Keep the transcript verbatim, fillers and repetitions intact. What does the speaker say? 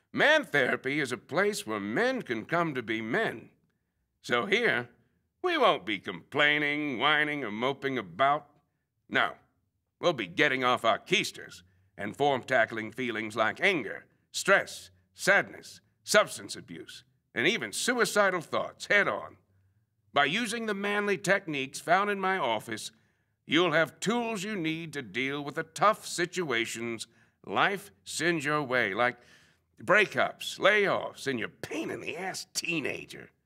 Man therapy is a place where men can come to be men. So here, we won't be complaining, whining, or moping about. No, we'll be getting off our keisters and form-tackling feelings like anger, stress, sadness, substance abuse, and even suicidal thoughts head-on. By using the manly techniques found in my office, you'll have tools you need to deal with the tough situations life sends your way, like breakups, layoffs, and your pain-in-the-ass teenager.